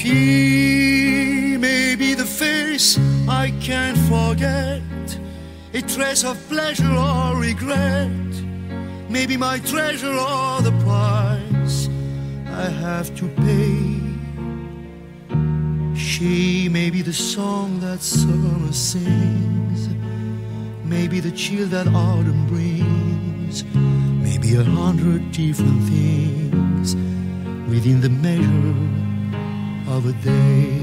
She may be the face I can't forget, a trace of pleasure or regret, maybe my treasure or the price I have to pay. She may be the song that summer sings, maybe the chill that autumn brings, maybe 100 different things within the measure of a day.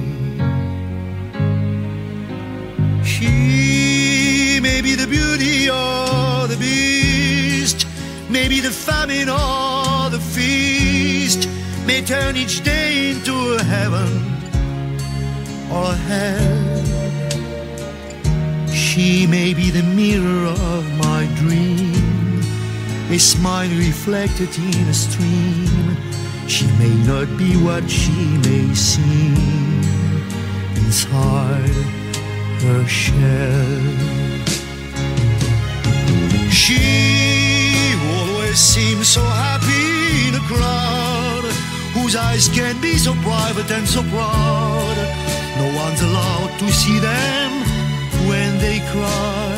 She may be the beauty or the beast, maybe the famine or the feast, may turn each day into a heaven or a hell. She may be the mirror of my dream, a smile reflected in a stream. She may not be what she may seem inside her shell. She always seems so happy in a crowd, whose eyes can be so private and so proud. No one's allowed to see them when they cry.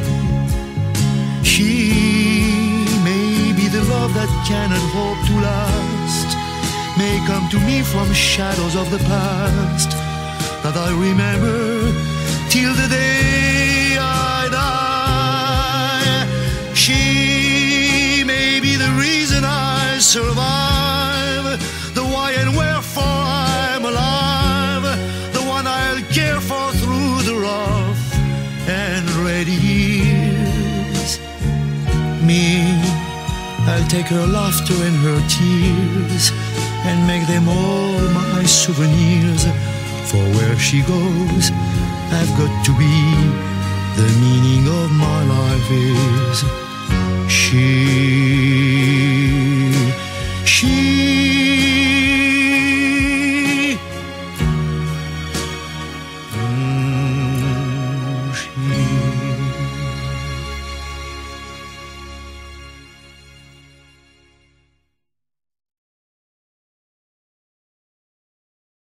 She may be the love that cannot hope to last, may come to me from shadows of the past that I remember till the day I die. She may be the reason I survive, the why and wherefore I'm alive, the one I'll care for through the rough and ready years. Me, I'll take her laughter and her tears and make them all my souvenirs. For where she goes, I've got to be. The meaning of my life is she.